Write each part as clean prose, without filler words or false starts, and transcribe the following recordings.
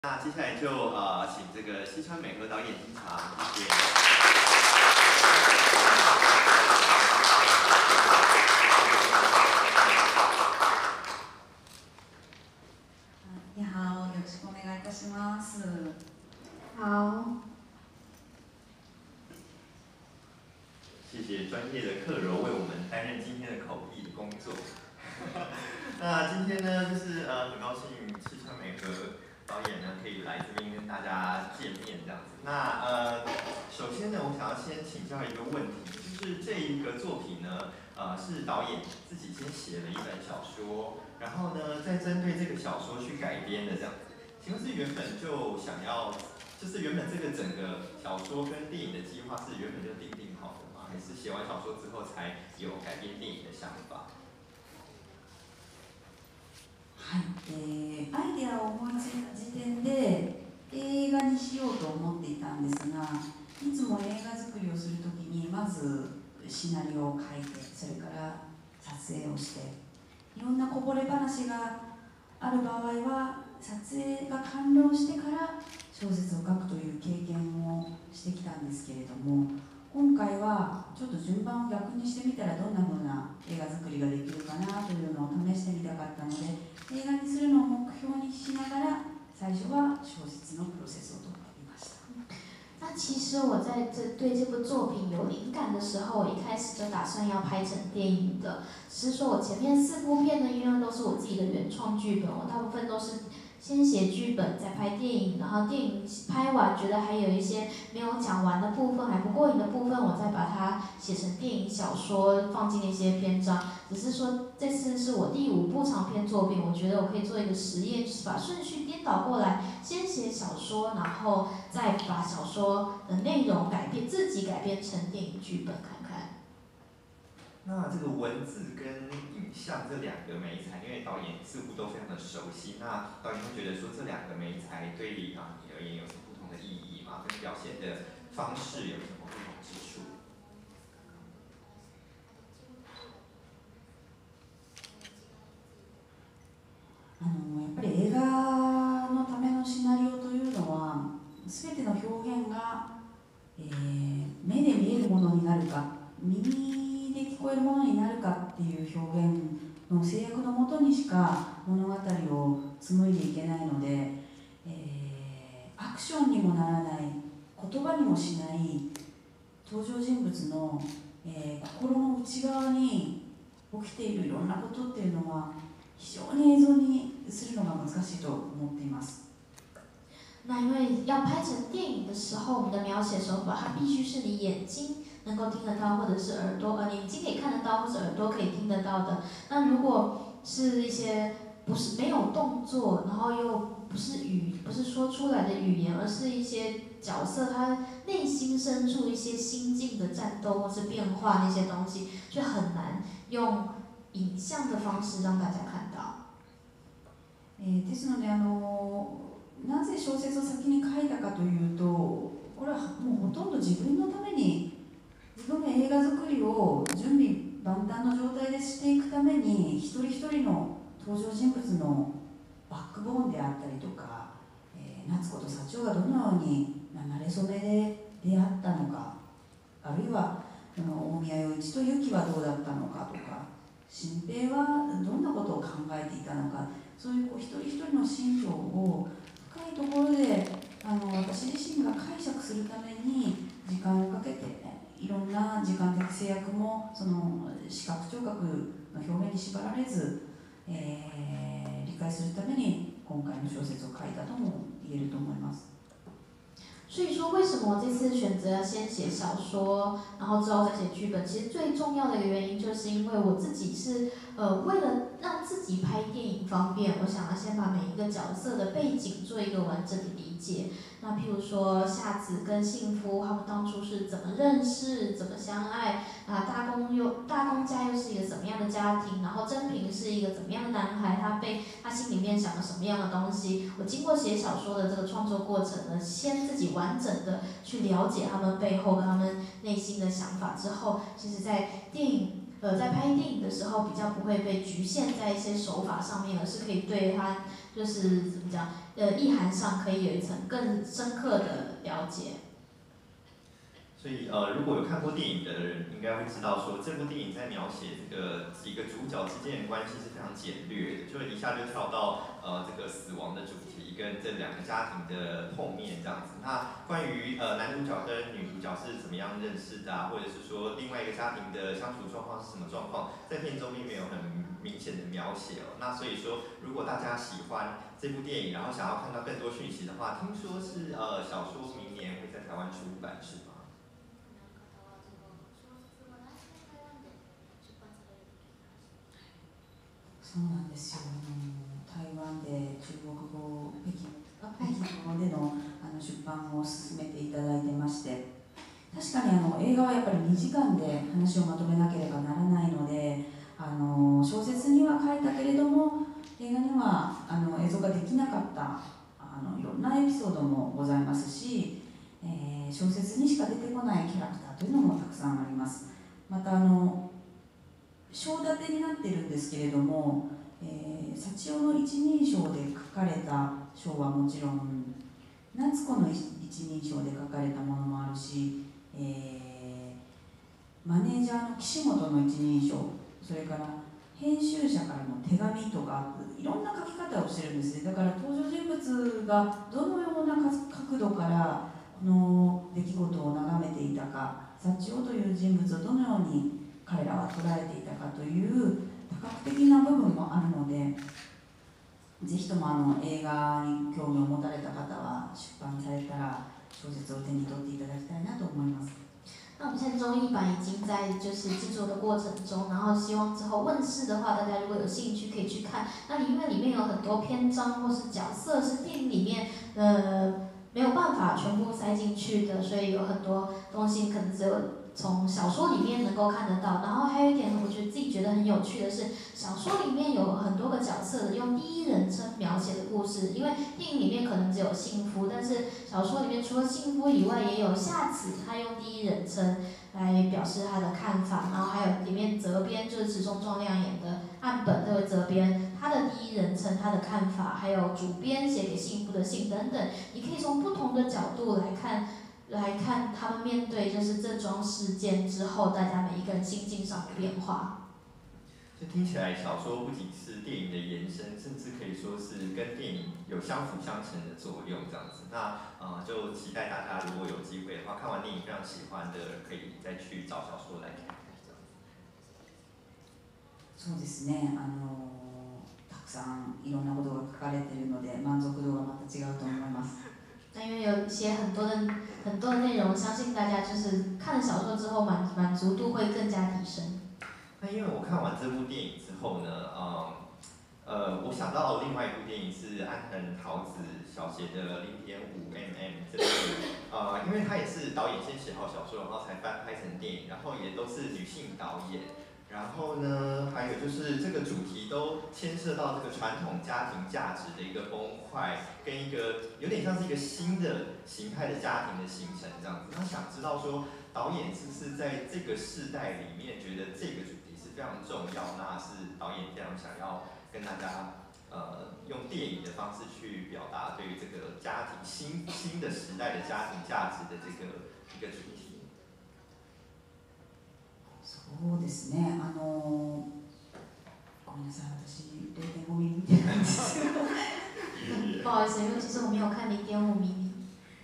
那接下来就请这个西川美和导演进场，谢谢。 你好，よろしくお願いいたします。 好。 谢谢专业的客柔为我们担任今天的口译工作。那今天呢，就是很高兴西川美和导演呢可以来这边跟大家见面这样子。那首先呢，我想要先请教一个问题，就是这一个作品呢，是导演自己先写了一本小说，然后呢再针对这个小说去改编的这样子。请问是原本就想要，就是原本这个整个小说跟电影的计划是原本就定好的吗？还是写完小说之后才有改编电影的想法？ はい、アイデアを思いついた時点で映画にしようと思っていたんですが、いつも映画作りをするときにまずシナリオを書いて、それから撮影をして、いろんなこぼれ話がある場合は撮影が完了してから小説を書くという経験をしてきたんですけれども、今回はちょっと順番を逆にしてみたらどんな風な映画作りができるかなというのを試してみたかったので、映画にするのを目標にしながら最初は小説のプロセスをとっていました。 那其实我在对这部作品有灵感的时候，我一开始就打算要拍成电影的，只是说我前面4部片呢，因为都是我自己的原创剧本，我大部分都是先写剧本，再拍电影，然后电影拍完觉得还有一些没有讲完的部分，还不过瘾的部分，我再把它写成电影小说，放进一些篇章。只是说这次是我第5部长篇作品，我觉得我可以做一个实验，就是把顺序颠倒过来，先写小说，然后再把小说的内容自己改编成电影剧本看看。 那这个文字跟影像这两个媒材，因为导演似乎都非常的熟悉，那导演会觉得说这两个媒材对你而言有什么不同的意义吗？跟表现的方式有什么不同之处？ やっぱり映画のためのシナリオというのは全ての表現が、目で見えるものになるか耳で聞こえるものになるかっていう表現の制約のもとにしか物語を紡いでいけないので、アクションにもならない言葉にもしない登場人物の、心の内側に起きているいろんなことっていうのは非常に映像にするのが難しいと思っています。 那因为要拍成电影的时候，我们的描写手法它必须是你眼睛能够听得到，或者是耳朵眼睛可以看得到，或者耳朵可以听得到的。那如果是一些不是没有动作，然后又不是说出来的语言，而是一些角色他内心深处一些心境的战斗或是变化那些东西，就很难用影像的方式让大家看到。 ですのでなぜ小説を先に書いたかというと、これはもうほとんど自分のために、自分が映画作りを準備万端の状態でしていくために、一人一人の登場人物のバックボーンであったりとか、夏子と幸男がどのように馴れ初めで出会ったのか、あるいは大宮洋一とユキはどうだったのかとか、新平はどんなことを考えていたのか、そういう一人一人の心情を深いところで私自身が解釈するために時間をかけて、いろんな時間的制約もその視覚聴覚の表現に縛られず、理解するために今回の小説を書いたとも言えると思います。 所以说，为什么我这次选择先写小说，然后之后再写剧本？其实最重要的一个原因，就是因为我自己是为了让自己拍电影方便，我想要先把每一个角色的背景做一个完整的理解。那譬如说夏子跟幸福他们当初是怎么认识、怎么相爱啊？大公家又是一个怎么样的家庭？然后真平是一个怎么样的男孩？他心里面想了什么样的东西？我经过写小说的这个创作过程呢，先自己完整的去了解他们背后跟他们内心的想法之后，其实在电影在拍电影的时候比较不会被局限在一些手法上面，而是可以对它就是怎么讲，意涵上可以有一层更深刻的了解。 所以如果有看过电影的人，应该会知道说，这部电影在描写这个几个主角之间的关系是非常简略的，就一下就跳到这个死亡的主题跟这两个家庭的后面这样子。那关于男主角跟女主角是怎么样认识的啊，或者是说另外一个家庭的相处状况是什么状况，在片中并没有很明显的描写哦。那所以说，如果大家喜欢这部电影，然后想要看到更多讯息的话，听说是小说明年会在台湾出版，是吗？ そうなんですよ。台湾で中国語、北京語での出版を進めていただいてまして、確かに映画はやっぱり2時間で話をまとめなければならないので、小説には書いたけれども映画には映像ができなかったいろんなエピソードもございますし、小説にしか出てこないキャラクターというのもたくさんあります。また章立てになっているんですけれども、幸男の一人称で書かれた章はもちろん、夏子の一人称で書かれたものもあるし、マネージャーの岸本の一人称、それから編集者からの手紙とか、いろんな書き方をしてるんですね。だから登場人物がどのような角度からこの出来事を眺めていたか、幸男という人物をどのように彼らは捉えていたかという多角的な部分もあるので、ぜひとも映画に興味を持たれた方は出版されたら小説を手に取っていただきたいなと思います。 那我们现在中译版已经在就是制作的过程中，然后希望之后问世的话，大家如果有兴趣可以去看。那因为里面有很多篇章或是角色是电影里面没有办法全部塞进去的，所以有很多东西可能只有从小说里面能够看得到。然后还有一点，我自己觉得很有趣的是，小说里面有很多个角色用第一人称描写的故事，因为电影里面可能只有幸福，但是小说里面除了幸福以外，也有夏子，他用第一人称来表示他的看法，然后还有里面责编就是池中壮亮演的岸本这位责编，他的第一人称他的看法，还有主编写给幸福的信等等，你可以从不同的角度来看他们面对就是这桩事件之后，大家每一个人心境上的变化。 就听起来，小说不仅是电影的延伸，甚至可以说是跟电影有相辅相成的作用，这样子。那就期待大家如果有机会的话，看完电影非常喜欢的，可以再去找小说来看。 そうですね。たくさんいろんなことが書かれているので、満足度がまた違うと思います。 那因为有一些很多的内容，相信大家就是看了小说之后满足度会更加提升。 那因为我看完这部电影之后呢，我想到另外一部电影是安藤桃子小写的0.5mm这部，因为她也是导演先写好小说，然后才拍成电影，然后也都是女性导演。然后呢，还有就是这个主题都牵涉到这个传统家庭价值的一个崩坏，跟一个有点像是一个新的形态的家庭的形成这样子。那想知道说，导演是不是在这个世代里面觉得这个主题是非常重要，那是导演非常想要跟大家用电影的方式去表达对于这个家庭新的时代的家庭價值的这个一个主题。 そうですね。ごめんなさい、私0.5ミリ見てないんですけど不好意思，因为其实我没有看0.5ミリ。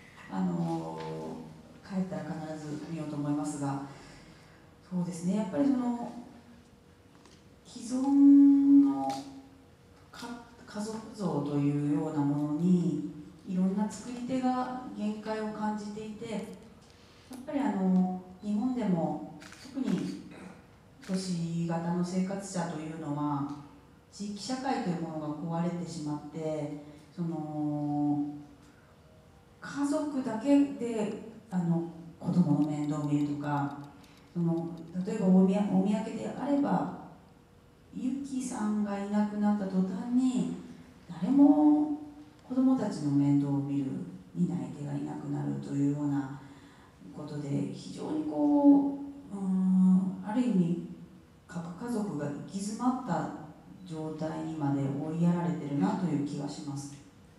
帰ったら必ず見ようと思いますが、そうですね。やっぱりその既存の家族像というようなものにいろんな作り手が限界を感じていて、やっぱり日本でも特に都市型の生活者というのは地域社会というものが壊れてしまって、その家族だけで子供の面倒を見るとか、例えばお土産であればゆきさんがいなくなった途端に誰も子供たちの面倒を見る担い手がいなくなるというようなことで、非常にある意味家家族が行き詰まった状態にまで追いやられてるなという気がします。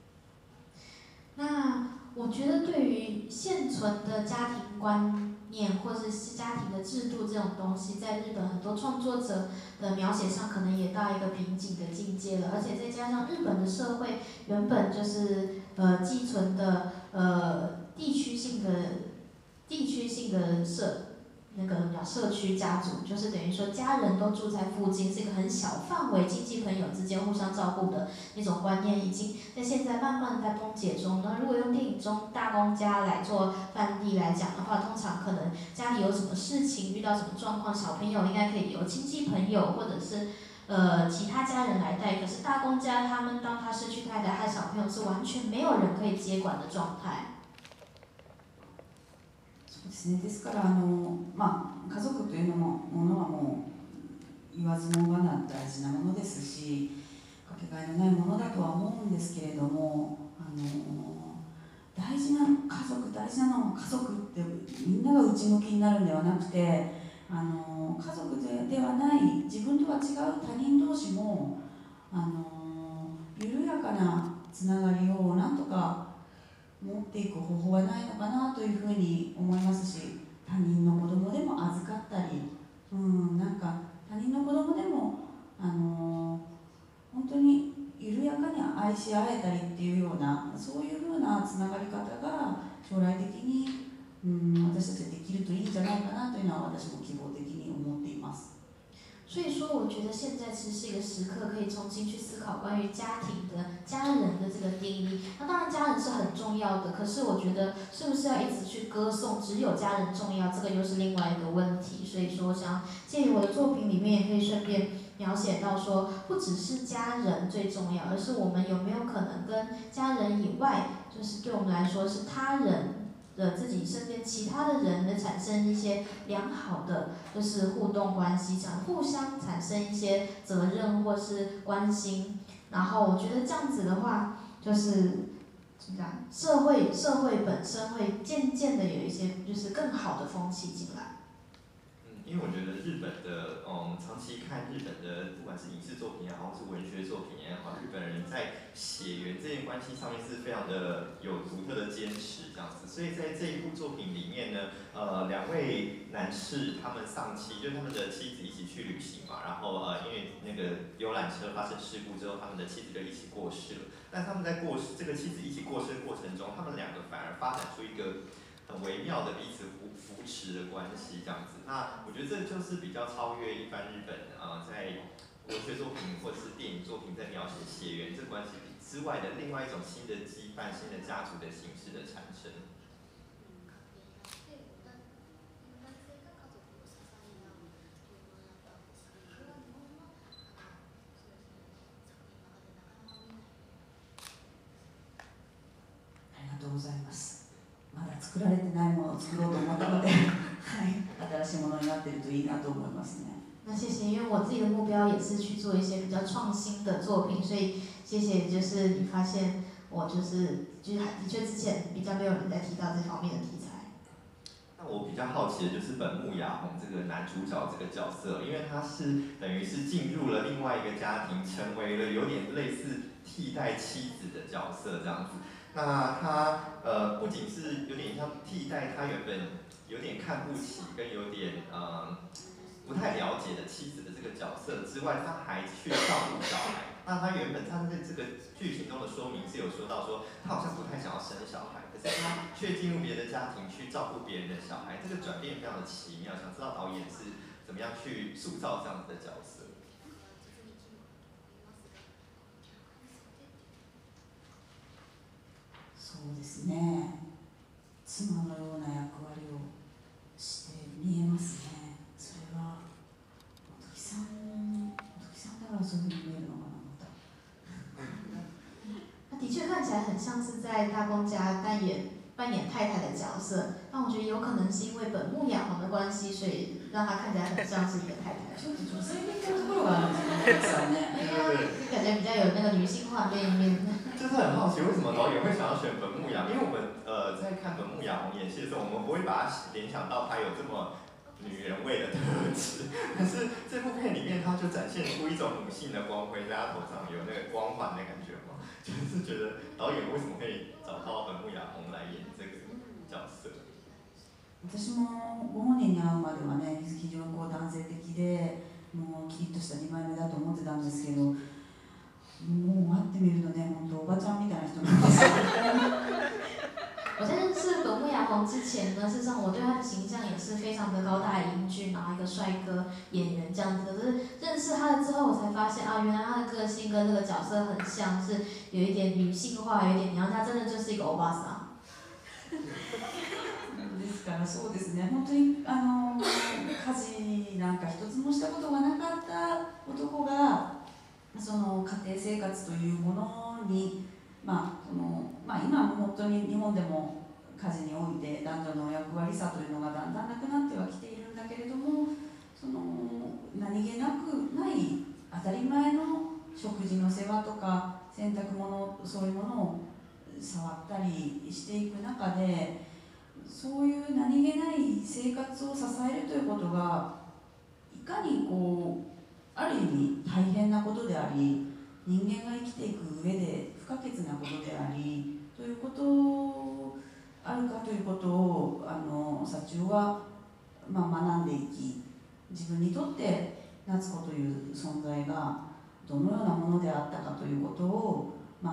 那我觉得对于现存的家庭观念或者是家庭的制度这种东西，在日本很多创作者的描写上，可能也到一个瓶颈的境界了。而且再加上日本的社会原本就是寄存的地区性的社区家族，就是等于说家人都住在附近，是一个很小范围，亲戚朋友之间互相照顾的那种观念，已经在现在慢慢在崩解中。那如果用电影中大公家来做范例来讲的话，通常可能家里有什么事情，遇到什么状况，小朋友应该可以由亲戚朋友或者是其他家人来带。可是大公家他们当他失去太太和小朋友，是完全没有人可以接管的状态。 そうですね。ですから家族というものはもう言わずもがな大事なものですし、かけがえのないものだとは思うんですけれども、大事な家族、大事なのは家族ってみんなが内向きになるんではなくて、家族ではない自分とは違う他人同士も緩やかなつながりをなんとか持っていく方法はないのかなというふうに思いますし、他人の子供でも預かったり、なんか他人の子供でも本当に緩やかに愛し合えたりっていうような、そういうふうなつながり方が将来的に私たちできるといいんじゃないかなというのは私も希望的に思っています。 所以说，我觉得现在其实是一个时刻，可以重新去思考关于家庭的、家人的这个定义。那当然，家人是很重要的，可是我觉得是不是要一直去歌颂只有家人重要，这个又是另外一个问题。所以说，我想借由我的作品里面，也可以顺便描写到说，不只是家人最重要，而是我们有没有可能跟家人以外，就是对我们来说是他人的自己身边其他的人的产生一些良好的就是互动关系，想互相产生一些责任或是关心。然后我觉得这样子的话，就是怎么讲，社会本身会渐渐的有一些就是更好的风气进来。 因为我觉得日本的，长期看日本的，不管是影视作品也好，或是文学作品也好，日本人在血缘这件关系上面是非常的有独特的坚持这样子。所以在这一部作品里面呢，两位男士他们丧妻，就是他们的妻子一起去旅行嘛，然后因为那个游览车发生事故之后，他们的妻子就一起过世了。但他们在这个妻子一起过世的过程中，他们两个反而发展出一个很微妙的彼此扶持的关系，这样子。那我觉得这就是比较超越一般日本在文学作品或者是电影作品在描写血缘这关系之外的另外一种新的羁绊、新的家族的形式的产生。 ありがとうございます。まだ作られてないものを作ろうと思ったので、はい、新しいものになっているといいなと思いますね。 那谢谢，因为我自己的目标也是去做一些比较创新的作品，所以谢谢，就是你发现我就是的确之前比较没有人在提到这方面的题材。 那我比较好奇的就是本木雅弘这个男主角这个角色，因为他是等于是进入了另外一个家庭，成为了有点类似替代妻子的角色这样子。那他不仅是有点像替代他原本有点看不起跟有点不太了解的妻子的这个角色之外，他还去照顾小孩。那他原本他在这个剧情中的说明是有说到说，他好像不太想要生小孩，可是他却进入别人的家庭去照顾别人的小孩，这个转变非常的奇妙。想知道导演是怎么样去塑造这样子的角色？ そうですね。妻のような役割をして見えますね。それは本木さんだからそういうふうに見えるのかな。 他的确看起来很像是在大公家扮演太太的角色，但我觉得有可能是因为本木雅弘的关系，所以让他看起来很像是一个太太。 ちょっと女性的なところがあるんですよね。 感觉比较有那个女性化那一面。 就是很好奇，为什么导演会想要选本木雅？因为我们在看本木雅弘演戏的时候，我们不会把他联想到他有这么女人味的特质。可是这部片里面，它就展现出一种母性的光辉，在她头上有那个光环的感觉嘛，就是觉得导演为什么会找到本木雅弘来演这个角色？ 私もご本人に会うまではね、非常にこう男性的で、もうキリッとした2枚目だと思ってたんですけど、もう会ってみるとね、本当おばちゃんみたいな人なんですよ。 我在认识本木雅弘之前呢，事实上我对他的形象也是非常的高大英俊，然后一个帅哥演员这样子。可是认识他了之后，我才发现啊，原来他的个性跟这个角色很像，是有一点女性化，有一点娘，他真的就是一个欧巴桑。 ですからそうですね、本当に家事なんか一つもしたことがなかった男がその家庭生活というものに、今は本当に日本でも家事において男女の役割差というのがだんだんなくなってはきているんだけれども、その何気なくない当たり前の食事の世話とか洗濯物、そういうものを触ったりしていく中で、そういう何気ない生活を支えるということがいかにこうある意味大変なことであり、人間が生きていく上で不可欠なことでありということあるかということを佐知夫は、学んでいき、自分にとって夏子という存在がどのようなものであったかということを、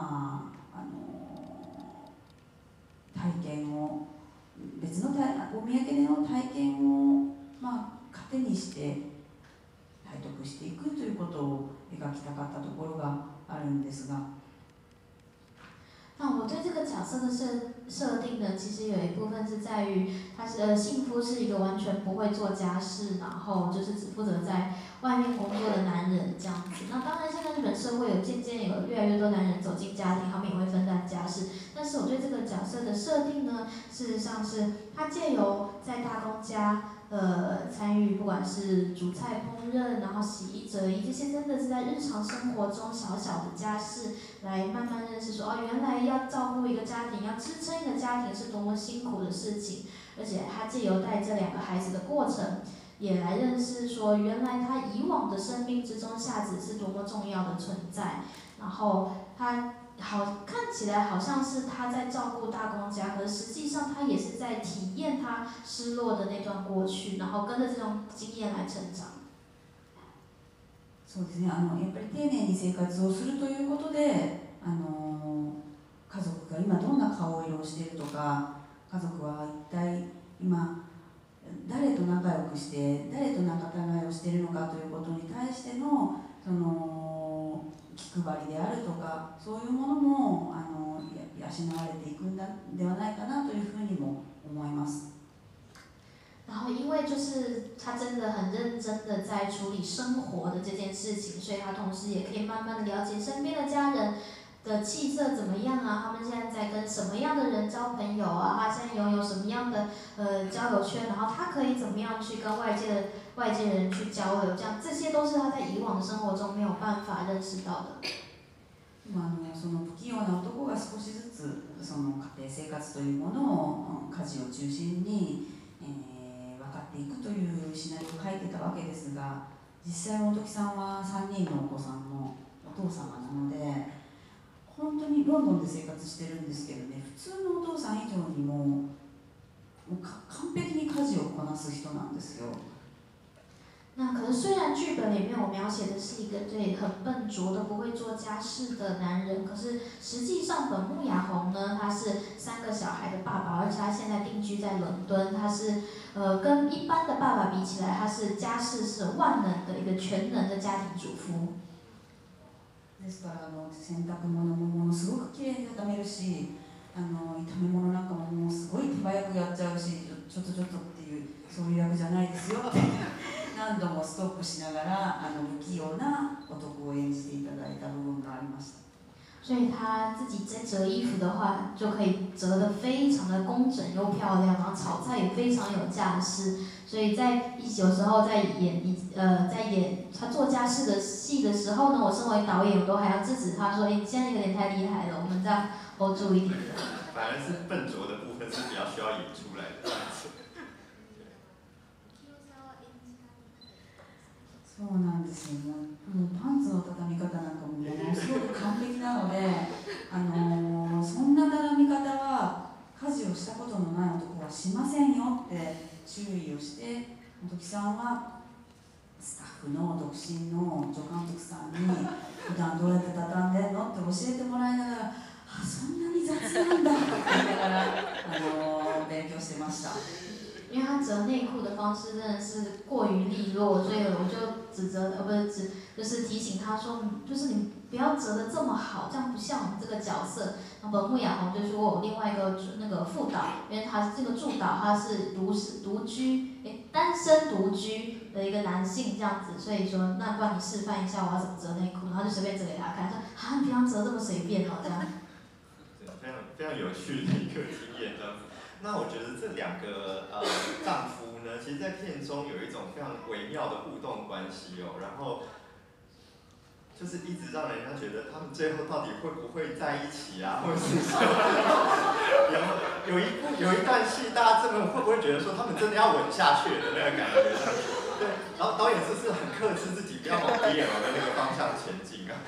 体験を別のお土産での体験を、糧にして体得していくということを描きたかったところがあるんですが。 那我对这个角色的设定呢，其实有一部分是在于，他幸福是一个完全不会做家事，然后就是只负责在外面工作的男人这样子。那当然，现在日本社会渐渐有越来越多男人走进家庭，他们也会分担家事。但是我对这个角色的设定呢，事实上是他借由在大公家。参与不管是煮菜烹饪，然后洗衣折衣，这些真的是在日常生活中小小的家事，来慢慢认识说哦，原来要照顾一个家庭，要支撑一个家庭是多么辛苦的事情。而且他借由带这2个孩子的过程，也来认识说原来他以往的生命之中，夏子是多么重要的存在。然后他。看起来好像是他在照顾大公家，可是实际上他也是在体验他失落的那段过去，然后跟着这种经验来成长。 そうですね、やっぱり丁寧に生活をするということで、家族が今どんな顔色をしているとか、家族は一体今誰と仲良くして誰と仲違いをしているのかということに対してのその気配りであるとか、そういうものも養われていくんではないかなというふうにも思います。 然后，因为就是他真的很认真的在处理生活的这件事情，所以他同时也可以慢慢的了解身边的家人的气色怎么样啊，他们现在在跟什么样的人交朋友啊，他现在拥有什么样的交友圈，然后他可以怎么样去跟外界人去交流，这些都是他在以往的生活中没有办法认识到的。 その不器用な男が少しずつその家庭生活というものを家事を中心に、分かっていくというシナリオを書いてたわけですが、実際の本木さんは3人のお子さんのお父様なので、本当にロンドンで生活してるんですけどね、普通のお父さん以上にもう完璧に家事をこなす人なんですよ。 那可是虽然剧本里面我描写的是一个对很笨拙的不会做家事的男人，可是实际上本木雅弘呢，他是3个小孩的爸爸，而且他现在定居在伦敦，他是跟一般的爸爸比起来，他是家事是万能的一个全能的家庭主妇。 ですから洗濯物もものすごくきれいに畳めるし、炒め物なんかももうすごい手早くやっちゃうし、ちょっとっていうそういう役じゃないですよって何度もストップしながら不器用な男を演じていただいた部分がありました。 所以他自己在折衣服的话，就可以折得非常的工整又漂亮，然后炒菜也非常有架势。所以有时候在演他做家事的戏的时候呢，我身为导演，我都还要制止他说：“你现在有点太厉害了，我们再 hold 住一点。” 反而是笨拙的部分是比较需要演出来的。 そうなんですよ。もうパンツの畳み方なんかもものすごく完璧なので、そんな畳み方は家事をしたことのない男はしませんよって注意をして、本木さんはスタッフの独身の助監督さんに普段どうやって畳んでんのって教えてもらいながら、あ、そんなに雑なんだって言いながら勉強してました。 因为他折内裤的方式真的是过于利落，所以我就就是提醒他说，就是你不要折得这么好，这样不像我们这个角色。然后本木雅弘就说我另外一个那个副导，因为他这个助导他是单身独居的一个男性这样子，所以说那不然你示范一下我要怎么折内裤，然后就随便折给他看，说啊你平常折这么随便哦这样。 非常有趣的一个经验这样子。那我觉得这两个丈夫呢，其实，在片中有一种非常微妙的互动关系哦，然后就是一直让人家觉得他们最后到底会不会在一起啊，或者是说有一段戏，大家真的会不会觉得说他们真的要吻下去的那个感觉？对，然后导演是不是很克制自己，不要往 BL 的那个方向前进啊？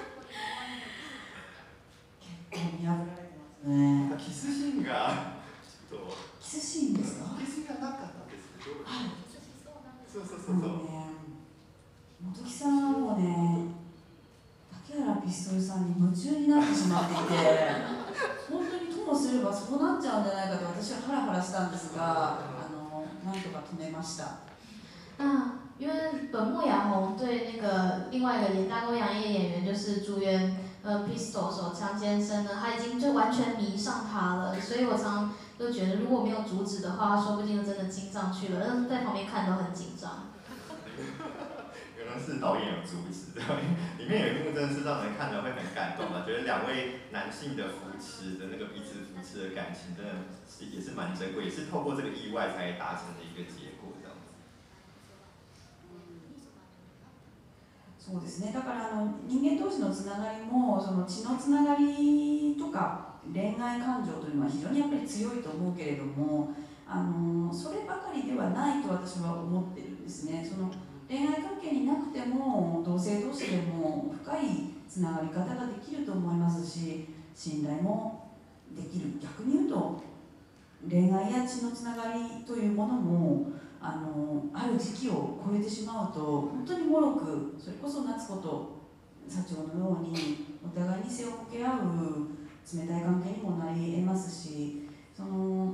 キスシーンがキスシーンですか？ キスシーンがなかったんですけど、 はい。 そう。 本木さんはもうね、竹原ピストルさんに夢中になってしまっていて、本当にともすればそうなっちゃうんじゃないかと私はハラハラしたんですが、なんとか止めました。 因为本木雅弘对那个另外一个大沟洋叶演员就是竹原Pistol 手枪先生呢，他已经就完全迷上他了，所以我常就觉得如果没有阻止的话，说不定就真的亲上去了，但是在旁边看都很紧张。 原来是导演有阻止，里面有一幕真的是让人看了会很感动的，觉得两位男性的扶持的那个彼此扶持的感情，真的也是蛮珍贵，也是透过这个意外才达成的一个结果这样子。 そうですね。だから人間同士のつながりもその血のつながりとか恋愛感情というのは非常にやっぱり強いと思うけれども、そればかりではないと私は思ってるんですね。その恋愛関係になくても同性同士でも深いつながり方ができると思いますし、信頼もできる。逆に言うと恋愛や血のつながりというものもある時期を超えてしまうと本当にもろく、それこそ夏子と社長のようにお互いに背を向け合う冷たい関係にもなり得ますし、その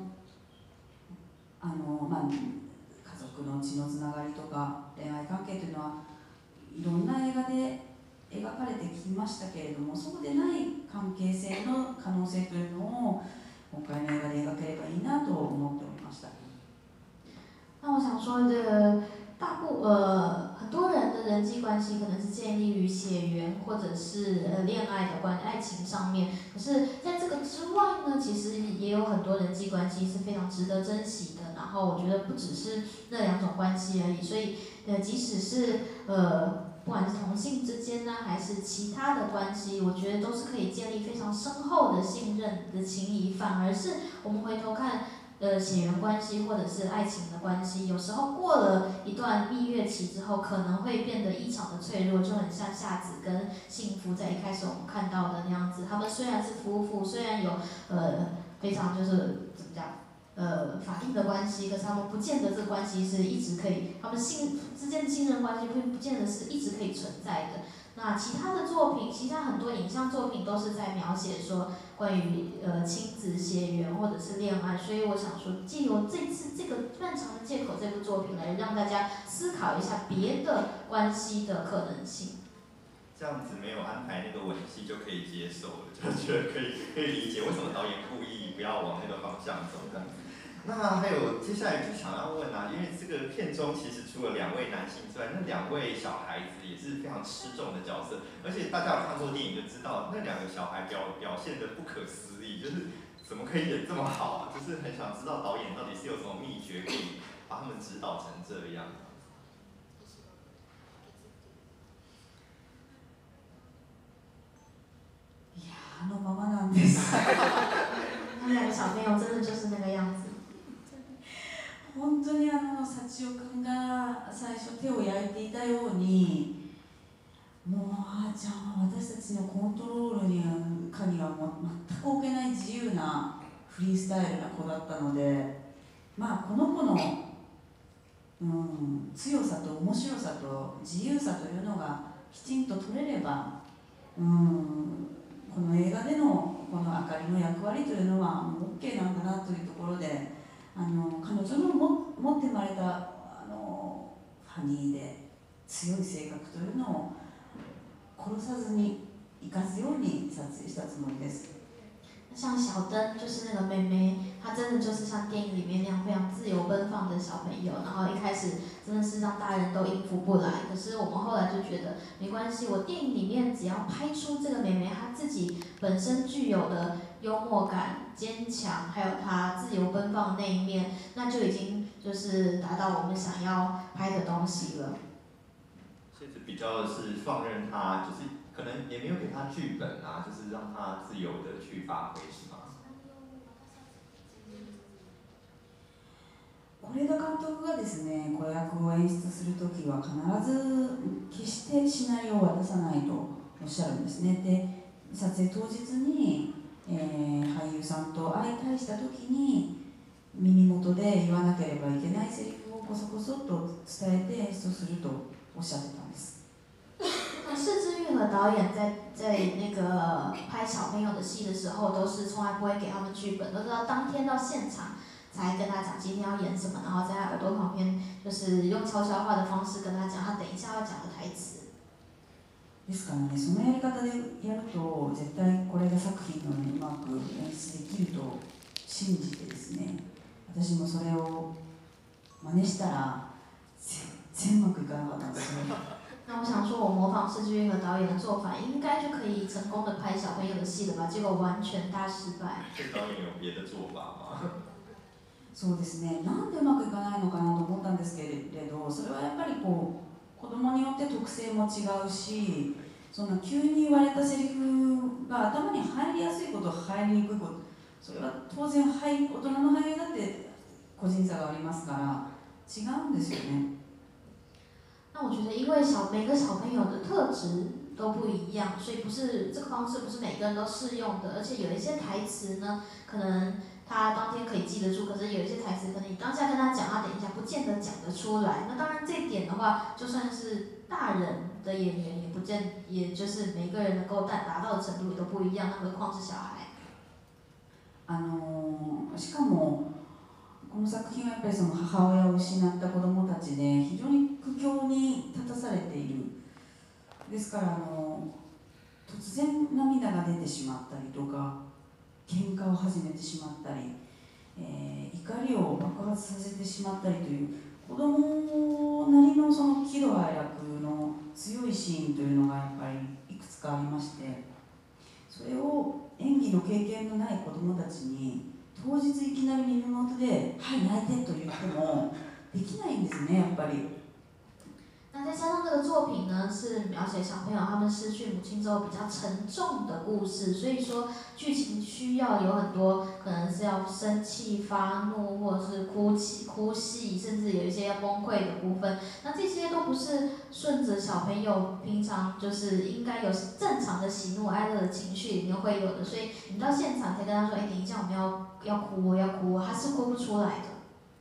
家族の血のつながりとか恋愛関係というのはいろんな映画で描かれてきましたけれども、そうでない関係性の可能性というのを今回の映画で描ければいいなと思っておりました。 那我想说的很多人的人际关系可能是建立于血缘或者是恋爱的爱情上面，可是在这个之外呢，其实也有很多人际关系是非常值得珍惜的。然后我觉得不只是那两种关系而已，所以即使是不管是同性之间呢，还是其他的关系，我觉得都是可以建立非常深厚的信任的情谊。反而是我们回头看血缘关系或者是爱情的关系，有时候过了一段蜜月期之后，可能会变得异常的脆弱，就很像夏子跟幸福在一开始我们看到的那样子。他们虽然是夫妇，虽然有非常就是怎么讲法定的关系，可是他们不见得这个关系是一直可以，他们之间的信任关系不见得是一直可以存在的。那其他的作品，其他很多影像作品都是在描写说关于亲子血缘或者是恋爱，所以我想说，借由这次这个漫长的借口这部作品来让大家思考一下别的关系的可能性。 这样子没有安排那个吻戏就可以接受了，就觉得可以理解为什么导演故意不要往那个方向走这样子。那还有接下来就想要问啊，因为这个片中其实除了两位男性之外，那两位小孩子也是非常吃重的角色，而且大家有看过电影就知道，那两个小孩表现得不可思议，就是怎么可以演这么好啊？就是很想知道导演到底是有什么秘诀可以把他们指导成这样。 いやあのままなんです。 那两个小朋友真的就是那个样子。 本当に幸代君が最初手を焼いていたように、もうあーちゃんは私たちのコントロールに鍵はもう全く置けない自由なフリースタイルな子だったので、まあこの子の、強さと面白さと自由さというのがきちんと取れれば、この映画でのこのあかりの役割というのはもう OK なんだなというところで、彼女の持って生まれたファニーで強い性格というのを殺さずに生かすように撮影したつもりです。 像小灯就是那个妹妹，她真的就是像电影里面那样非常自由奔放的小朋友，然后一开始真的是让大人都应付不来。可是我们后来就觉得没关系，我电影里面只要拍出这个妹妹她自己本身具有的幽默感、坚强，还有她自由奔放的那一面，那就已经就是达到我们想要拍的东西了。 所以比较是放任她，就是可能也没有给她剧本啊，就是让她自由的去发挥，是吗？ 是枝監督がですね、子役を演出するときは必ず決してシナリオを渡さないとおっしゃるんですね。で、撮影当日に、俳優さんと相対したときに耳元で言わなければいけないセリフをこそこそと伝えて演出するとおっしゃってたんです。 释之玉和导演在那个拍小朋友的戏的时候，都是从来不会给他们剧本，都是到当天到现场才跟他讲今天要演什么，然后在他耳朵旁边就是用悄悄话的方式跟他讲他等一下要讲的台词。 ですからね、そのやり方でやると絶対これが作品のうまく演出できると信じてですね、私もそれを真似したら全然うまくいかなかったんですよ。 那我想说，我模仿释之玉和导演的做法，应该就可以成功的拍小朋友的戏了吧？结果完全大失败。 这导演有别的做法吗？ そうですね、なんでうまくいかないのかなと思ったんですけれど、それはやっぱりこう子供によって特性も違うし、その急に言われたセリフが頭に入りやすいこと入りにくいこと、それは当然大人の俳優だって個人差がありますから違うんですよね。 那我觉得，因为每个小朋友的特质都不一样，所以不是这个方式不是每个人都适用的。而且有一些台词呢，可能他当天可以记得住，可是有一些台词可能你当下跟他讲，他等一下不见得讲得出来。那当然这一点的话，就算是大人的演员也就是每个人能够达到的程度也都不一样，那何况是小孩。 しかもこの作品はやっぱりその母親を失った子どもたちで非常に苦境に立たされている。ですから突然涙が出てしまったりとか喧嘩を始めてしまったり、怒りを爆発させてしまったりという子どもなりのその喜怒哀楽の強いシーンというのがやっぱりいくつかありまして、それを演技の経験のない子どもたちに当日いきなり耳元で「はい泣いて」と言ってもできないんですね、やっぱり。 那再加上这个作品呢，是描写小朋友他们失去母亲之后比较沉重的故事，所以说剧情需要有很多可能是要生气、发怒，或者是哭戏，甚至有一些要崩溃的部分。那这些都不是顺着小朋友平常就是应该有正常的喜怒哀乐的情绪里面会有的，所以你到现场才跟他说，等一下我们要哭要哭，他是哭不出来的。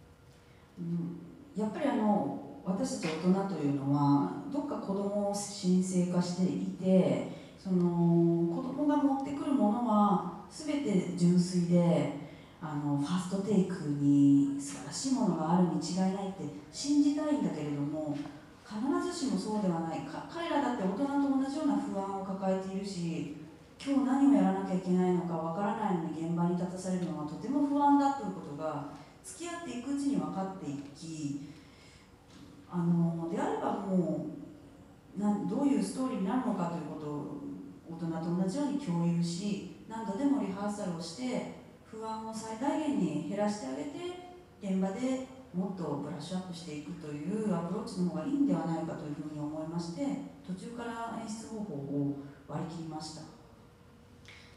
やっぱり私たち大人というのはどっか子供を神聖化していて、その子供が持ってくるものは全て純粋でファーストテイクに素晴らしいものがあるに違いないって信じたいんだけれども、必ずしもそうではない。彼らだって大人と同じような不安を抱えているし、今日何をやらなきゃいけないのかわからないのに現場に立たされるのはとても不安だということが付き合っていくうちに分かっていき、であればもうどういうストーリーになるのかということを大人と同じように共有し、何度でもリハーサルをして不安を最大限に減らしてあげて現場でもっとブラッシュアップしていくというアプローチの方がいいんではないかというふうに思いまして、途中から演出方法を割り切りました。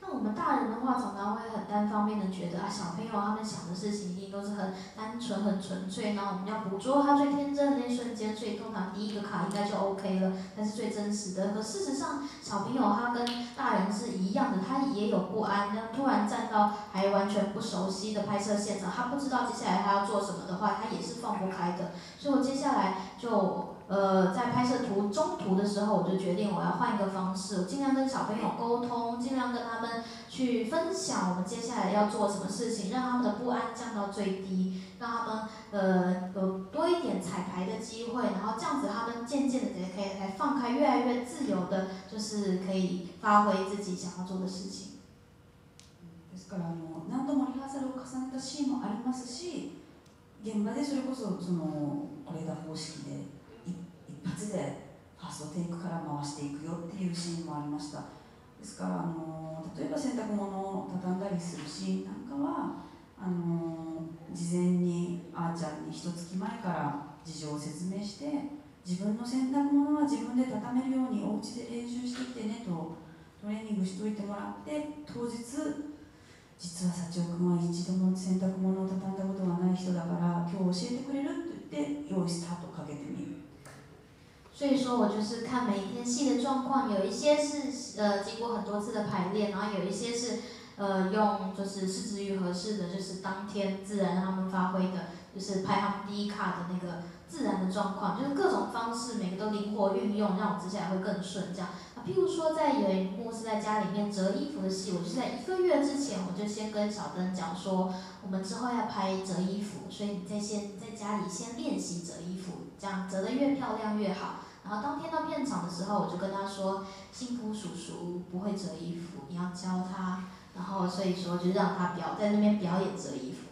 那我们大人的话，常常会很单方面的觉得啊，小朋友他们想的事情一定都是很单纯、很纯粹，然后我们要捕捉他最天真的那瞬间，所以通常第一个卡应该就 OK 了，那是最真实的。可事实上，小朋友他跟大人是一样的，他也有不安，那突然站到还完全不熟悉的拍摄现场，他不知道接下来他要做什么的话，他也是放不开的。所以我接下来就在拍摄中途的时候，我就决定我要换一个方式，我尽量跟小朋友沟通，尽量跟他们去分享我们接下来要做什么事情，让他们的不安降到最低，让他们有多一点彩排的机会，然后这样子他们渐渐的也可以来放开，越来越自由的，就是可以发挥自己想要做的事情。 ですから何度もリハーサルを重ねたシーンもありますし、現場でそれこそ是レーダー方式で一発でファーストテイクから回していくよっていうシーンもありました。ですから例えば洗濯物を畳んだりするシーンなんかは事前にあーちゃんに1月前から事情を説明して、自分の洗濯物は自分で畳めるようにお家で練習してきてねとトレーニングしておいてもらって、当日実は幸男君は一度も洗濯物を畳んだことがない人だから今日教えてくれると言って用意スタートかけてみる。 所以说我就是看每一天戏的状况，有一些是经过很多次的排练，然后有一些是用就是是之愈合适的，就是当天自然让他们发挥的，就是拍他们第一卡的那个自然的状况，就是各种方式每个都灵活运用，让我接下来会更顺这样。譬如说在有一幕是在家里面折衣服的戏，我就是在1个月之前我就先跟小灯讲说，我们之后要拍折衣服，所以你在家里先练习折衣服，这样折得越漂亮越好。然后当天到片场的时候，我就跟他说，幸福叔叔不会折衣服，你要教他。然后所以说就让他在那边表演折衣服。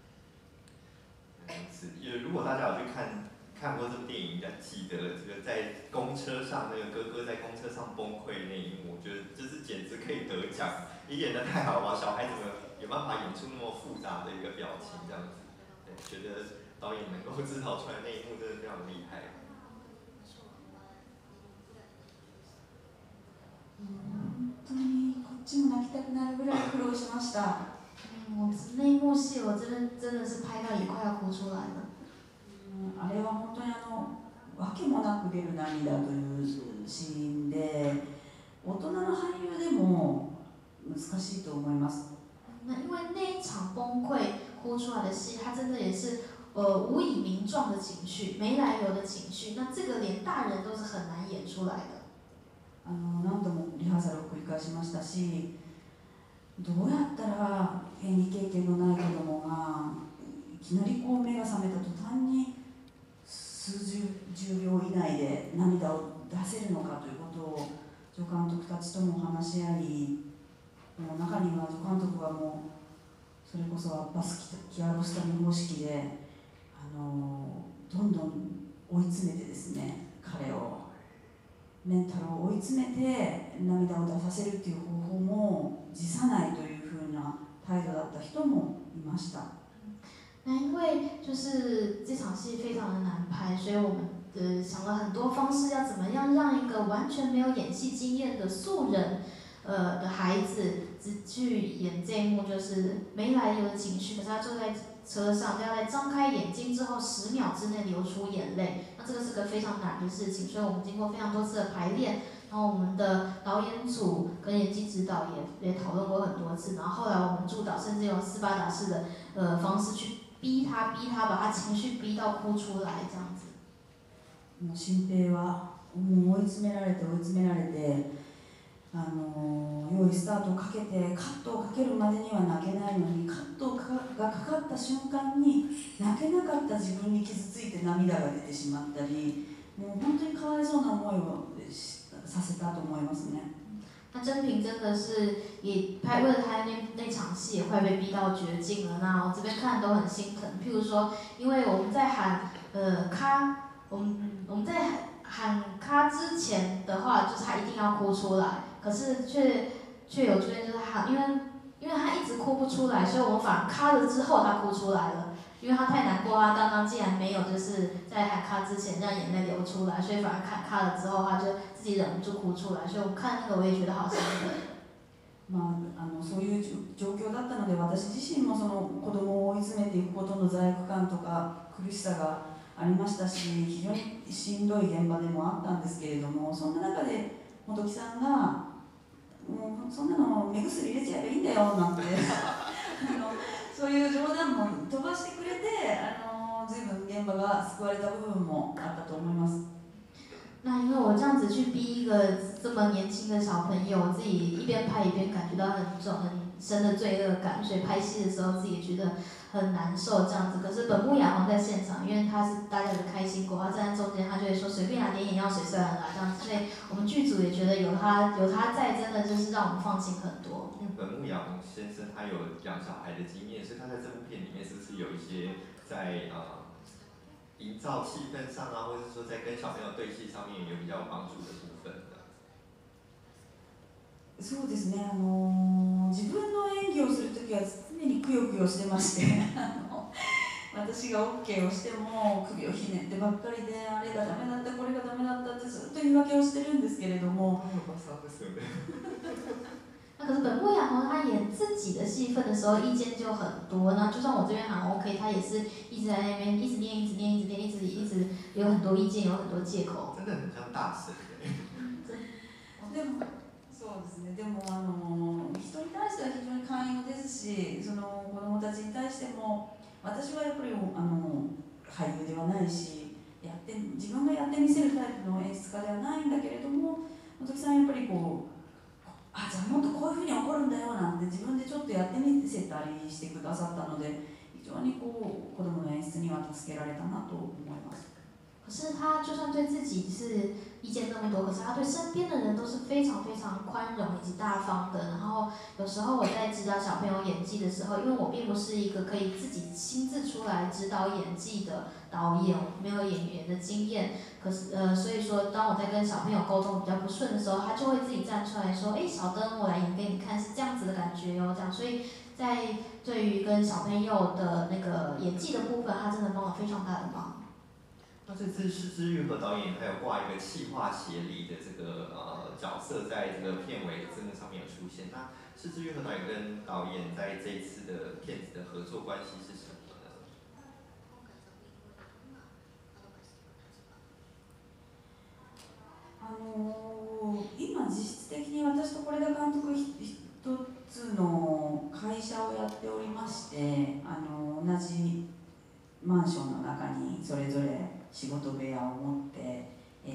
如果大家有去看过这部电影，应该记得这个在公车上那个哥哥在公车上崩溃那一幕，我觉得这是简直可以得奖，也演得太好了，小孩子们有办法演出那么复杂的一个表情，这样子，对，觉得导演能够制造出来那一幕真的非常厉害。 本当にこっちも泣きたくなるぐらい苦労しました。 我那一幕戏我真的是拍到也快要哭出来了。 あれは本当にわけもなく出る涙というシーンで、大人の俳優でも難しいと思います。 那因为那一场崩溃哭出来的戏，它真的也是无以名状的情绪，没来由的情绪，那这个连大人都是很难演出来的。 何度もリハーサルを繰り返しましたし、どうやったら演技経験のない子供がいきなり目が覚めた途端に数十秒以内で涙を出せるのかということを助監督たちとも話し合い、もう中には助監督がもうそれこそアッバス・キアロスタミ方式でどんどん追い詰めてですね、彼をメンタルを追い詰めて涙を出させるという方法も辞さないというふうな態度だった人もいました。 那因为就是这场戏非常的难拍，所以我们想了很多方式，要怎么样让一个完全没有演戏经验的素人的孩子去演这一幕，就是没来由的情绪，可是他坐在车上，要在张开眼睛之后10秒之内流出眼泪，那这个是个非常难的事情，所以我们经过非常多次的排练，然后我们的导演组跟演技指导也讨论过很多次，然后后来我们助导甚至用斯巴达式的方式去逼他把他情绪逼到哭出来这样子。 新平はもう追い詰められて用意スタートをかけてカットをかけるまでには泣けないのに、カットがかかった瞬間に泣けなかった自分に傷ついて涙が出てしまったり、もう本当にかわいそうな思いをさせたと思いますね。 那真平真的是也为了他那场戏也快被逼到绝境了，那我这边看都很心疼。譬如说，因为我们在喊咔，我们在喊咔之前的话，就是他一定要哭出来，可是却有出现就是他因为他一直哭不出来，所以我们反而咔了之后他哭出来了。因为他太难过，他刚刚竟然没有就是在喊咔之前让眼泪流出来，所以反而喊咔了之后，他就自己忍不住哭出来，所以我看那个我也觉得好心疼。 そういう状況だったので、私自身もその子供を追い詰めていくことの罪悪感とか苦しさがありましたし、非常にしんどい現場でもあったんですけれども、そんな中で本木さんがもうそんなの目薬入れちゃえばいいんだよなんてそういう冗談も飛ばしてくれて、随分現場が救われた部分もあったと思います。 那因为我这样子去逼一个这么年轻的小朋友，自己一边拍一边感觉到很深的罪恶感，所以拍戏的时候自己也觉得很难受这样子。可是本木雅弘在现场，因为他是大家的开心果，他站在中间，他就会说随便啦，点眼药水算了啦这样子。所以我们剧组也觉得有他在，真的就是让我们放心很多。 本木雅弘先生他有养小孩的经验，所以他在这部片里面是不是有一些在营造气氛上啊，或者是说在跟小朋友对戏上面有比较有帮助的部分的？ そうですね、自分の演技をするときは常にくよくよしてまして私が OK をしても首をひねってばっかりで、あれがダメだったこれがダメだったってずっと言い訳をしてるんですけれども那可是本木雅弘他演自己的戏份的时候意见就很多，那就算我这边喊 OK， 他也是一直在那边一直念一直有很多意见，有很多借口。 真的很像大神でもそうですね、でも人に対しては非常に寛容ですし、その子どもたちに対しても、私はやっぱり俳優ではないし、自分がやってみせるタイプの演出家ではないんだけれども、本木さんやっぱりじゃあもっとこういうふうに怒るんだよなんて自分でちょっとやってみせたりしてくださったので、非常に子どもの演出には助けられたなと思います。 可是他就算对自己是意见那么多，可是他对身边的人都是非常宽容以及大方的。然后有时候我在指导小朋友演技的时候，因为我并不是一个可以自己亲自出来指导演技的导演，我没有演员的经验。可是所以说当我在跟小朋友沟通比较不顺的时候，他就会自己站出来说：“哎，小灯，我来演给你看，是这样子的感觉哦。”这样，所以在对于跟小朋友的那个演技的部分，他真的帮了非常大的忙。 那这次是枝裕和导演还有挂一个企划协理的这个角色，在这个片尾字幕上面有出现。那是枝裕和导演跟导演在这一次的片子的合作关系是什么呢？ 今実質的に私と是枝監督一つの会社をやっておりまして、同じマンションの中にそれぞれ仕事部屋を持って、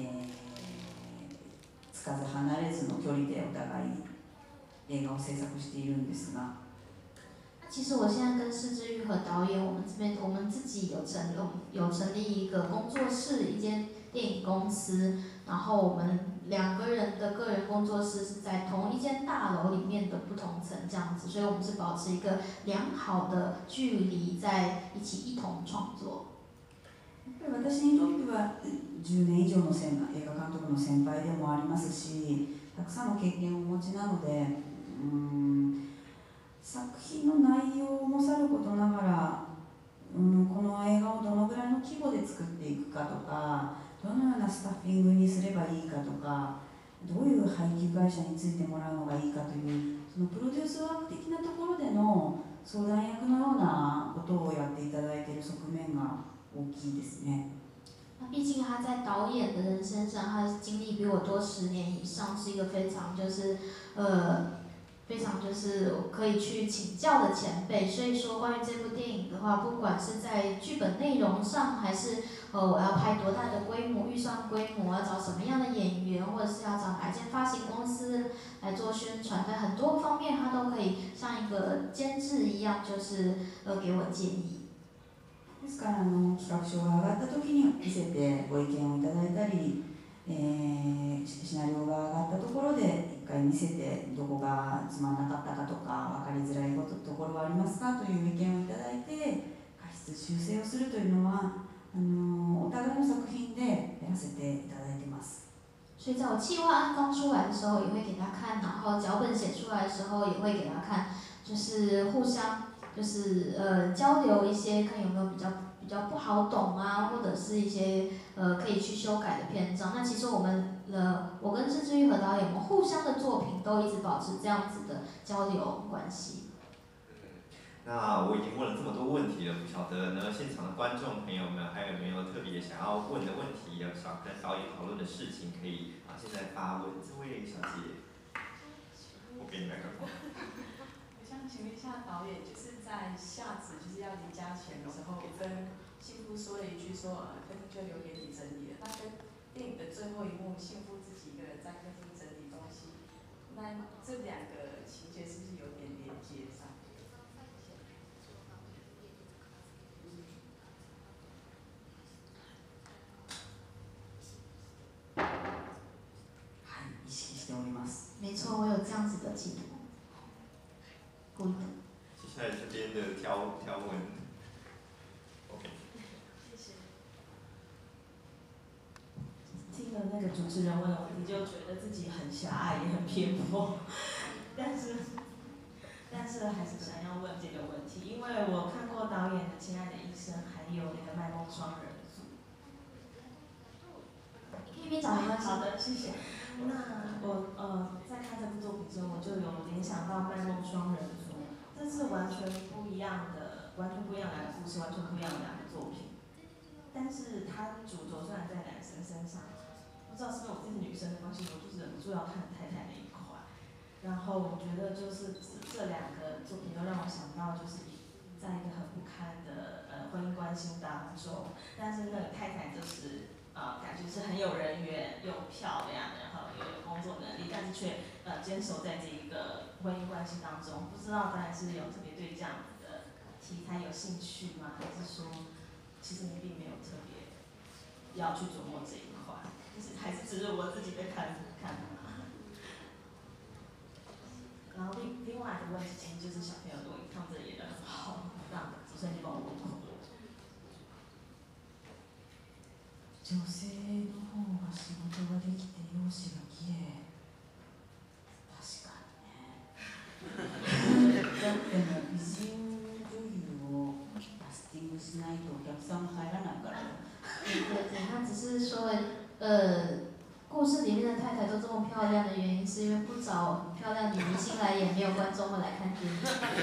つかず離れずの距離でお互い映画を制作しているんですが。 其实我现在跟是枝裕和导演，我们自己有成立一个工作室，一间电影公司，然后我们2个人的个人工作室是在同一间大楼里面的不同层这样子，所以我们是保持一个良好的距离，在一同創作。 私にとっては10年以上の映画監督の先輩でもありますし、たくさんの経験をお持ちなので、作品の内容もさることながら、この映画をどのぐらいの規模で作っていくかとか、どのようなスタッフィングにすればいいかとか、どういう配給会社についてもらうのがいいかという、そのプロデュースワーク的なところでの相談役のようなことをやっていただいている側面が大きいですね。 毕竟他在导演的人生上，他经历比我多10年以上，是一个非常可以去请教的前辈。所以说，关于这部电影的话，不管是在剧本内容上，还是我要拍多大的规模、预算规模，要找什么样的演员，或者是要找哪一间发行公司来做宣传，在很多方面，他都可以像一个监制一样，就是给我建议。 ですから企画書が上がった時に見せてご意見をいただいたり、シナリオが上がったところで一回見せて、どこがつまんなかったかとか分かりづらいところはありますかという意見をいただいて、過失修正をするというのはお互いの作品でやらせていただいています。 所以在我企划案刚出来的时候也会给他看，然后脚本写出来的时候也会给他看，就是互相就是交流一些看有没有比较不好懂啊，或者是一些可以去修改的篇章。那其实我跟志玉和导演，我们互相的作品都一直保持这样子的交流关系。 那我已经问了这么多问题了，不晓得呢，现场的观众朋友们还有没有特别想要问的问题，想跟导演讨论的事情，可以现在发问。这位小姐，我给你麦克风。 我想请问一下导演，就是在夏子就是要离家前的时候，跟幸福说了一句说，客厅就留给你整理了。那跟电影的最后一幕，幸福自己一个人在客厅整理东西，那这两个情节是不是有点连接上？ 意識しております。 没错，我有这样子的记录。故意的。 接下来这边的挑问 ，OK。 谢谢。 听了那个主持人问的问题，就觉得自己很狭隘，也很偏颇，但是还是想要问这个问题，因为我看过导演的《亲爱的医生》，还有那个《卖梦双人组》。 可以边讲没关系。 好的，谢谢。那我在看这部作品之后，我就有联想到《卖梦双人组》，这是完全不一样的两个故事，完全不一样的两个作品。但是它主轴虽然在男生身上，不知道是不是我自己女生的关系，我就是忍不住要看太太那一块。然后我觉得就是这两个作品都让我想到，就是在一个很不堪的婚姻关系当中，但是那个太太就是感觉是很有人缘又漂亮，然后又有工作能力，但是却坚守在这一个婚姻关系当中。不知道当然是有特别对这样子的题材有兴趣吗？还是说其实你并没有特别要去琢磨这一块，就是还是只是我自己的看法。然后另外一个问题其实就是小朋友都他们这演得很好，让主持人就帮我问过。 女性の方が仕事ができて容姿が綺麗。確かにね。だってもう美人女優をキャスティングしないとお客さん入らないから。 对，他只是说，故事里面的太太都这么漂亮的原因，是因为不找漂亮女明星来演，没有观众会来看电影。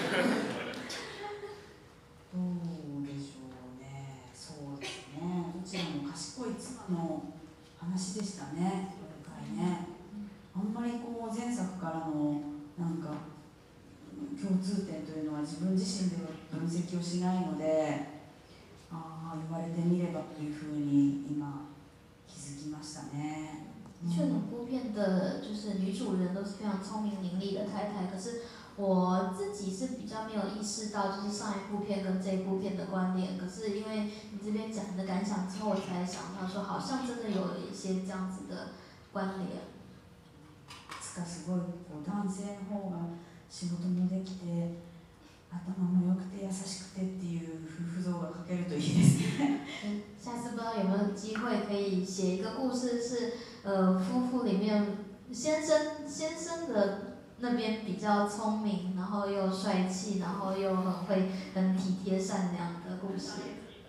どうでしょうね。そうですね。どちらも賢い妻の話でしたね。今回ね。あんまりこう前作からのなんか共通点というのは自分自身では分析をしないので、言われてみればというふうに今気づきましたね。 确两部片的就是女主人都是非常聪明伶俐的太太，可是我自己是比较没有意识到，就是上一部片跟这一部片的关联。可是因为你这边讲你的感想之后，我才想到说，好像真的有一些这样子的关联。 すごいこう男性の方が仕事もできて頭も良くて優しくてっていう夫婦像が描けるといいですね。 下次不知道有没有机会可以写一个故事是，夫妇里面先生的那边比较聪明，然后又帅气，然后又很体贴善良的故事。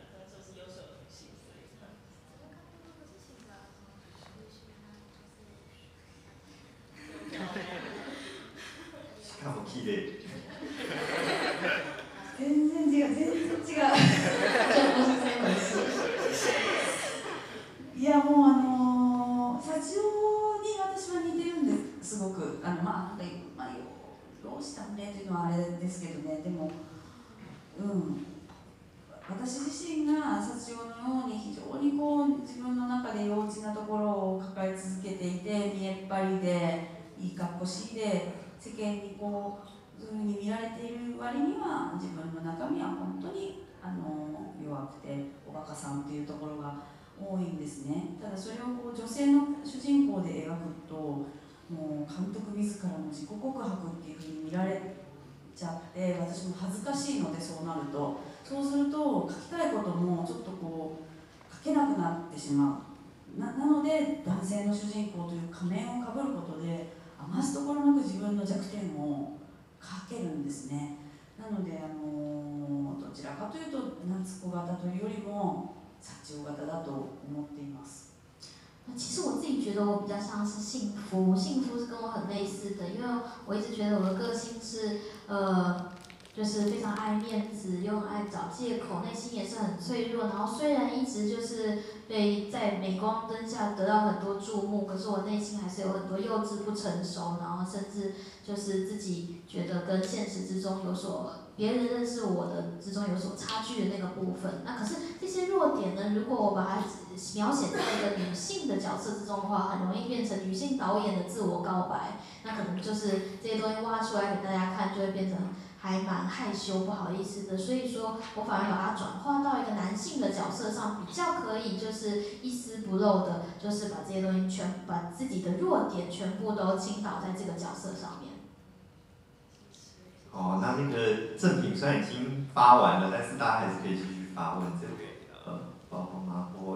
しかも綺麗。 全然違う。 这不是这回事。 いやもう社長に私は似てるんですすごく容姿端麗というのはあれですけどね、でも私自身が社長のように非常にこう自分の中で幼稚なところを抱え続けていて、見えっ張りでいい格好しいで世間にこうそういうふうに見られている割には自分の中身は本当に弱くておバカさんっていうところが多いんですね。ただそれをこう女性の主人公で描くと、もう監督自らも自己告白っていうふうに見られちゃって、私も恥ずかしいので、そうなるとそうすると書きたいこともちょっとこう書けなくなってしまう。なので男性の主人公という仮面をかぶることで余すところなく自分の弱点を書けるんですね。 なのでどちらかというと夏子型というよりも幸男型だと思っています。 其实我自己觉得我比较像是幸福，幸福是跟我很类似的，因为我一直觉得我的个性是就是非常爱面子，又爱找借口，内心也是很脆弱。然后虽然一直就是被在镁光灯下得到很多注目，可是我内心还是有很多幼稚不成熟，然后甚至就是自己觉得跟现实之中有所别人认识我的之中有所差距的那个部分。那可是这些弱点呢，如果我把它描写在一个女性的角色之中的话，很容易变成女性导演的自我告白。那可能就是这些东西挖出来给大家看，就会变成还蛮害羞不好意思的。所以说我反而把它转化到一个男性的角色上，比较可以就是一丝不漏的，就是把这些东西把自己的弱点全部都倾倒在这个角色上面。 哦，那个赠品虽然已经发完了，但是大家还是可以继续发问这位包括马波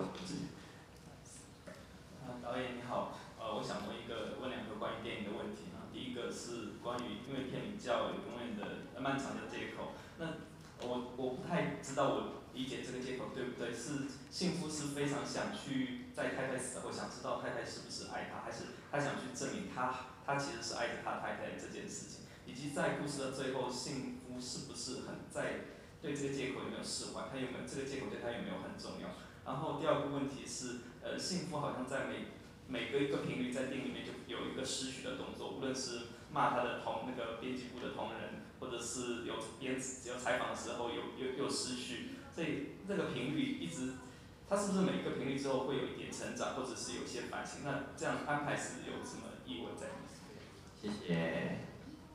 导演你好，我想问两个关于电影的问题啊。第一个是关于因为片名叫《永远的漫长的借口》，那我不太知道我理解这个借口对不对？是幸福是非常想去在太太死后想知道太太是不是爱他，还是他想去证明他其实是爱着他太太这件事情？以及在故事的最后，幸福是不是很对这个借口有没有释怀？他有没有这个借口对他有没有很重要？然后第二个问题是，幸福好像在每个一个频率在电影里面就有一个失序的动作，无论是骂他的那个编辑部的同仁，或者是有采访的时候有失序，所以这个频率一直，他是不是每一个频率之后会有一点成长，或者是有一些反省？那这样安排是有什么意味在里面？ 谢谢。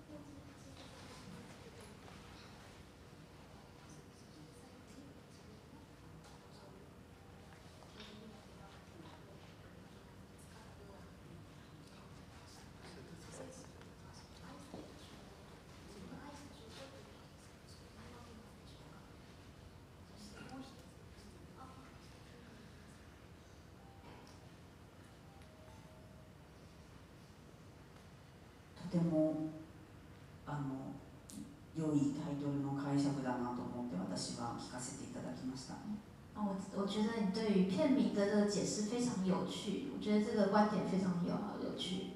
とても良いタイトルの解釈だなと思って私は聞かせていただきました。 我觉得你对于片名的这个解释非常有趣，我觉得这个观点非常有趣。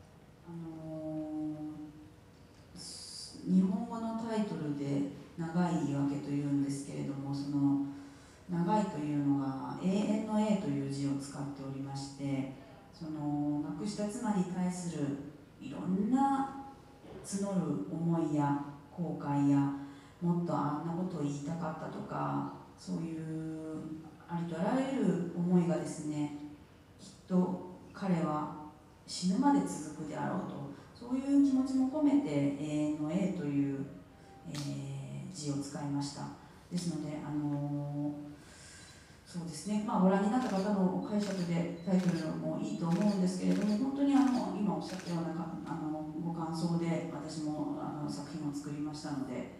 日本語のタイトルで長い言い訳というんですけれども、その長いというのが永遠の A という字を使っておりまして、その亡くした妻に対するいろんな募る思いや後悔や、もっとあんなことを言いたかったとか、そういうありとあらゆる思いがですね、きっと彼は死ぬまで続くであろうと、そういう気持ちも込めて永遠の A という、字を使いました。ですのでそうですね、ご覧になった方の解釈でタイトルもいいと思うんですけれども、本当に今おっしゃったようなご感想で私も作品を作りましたので、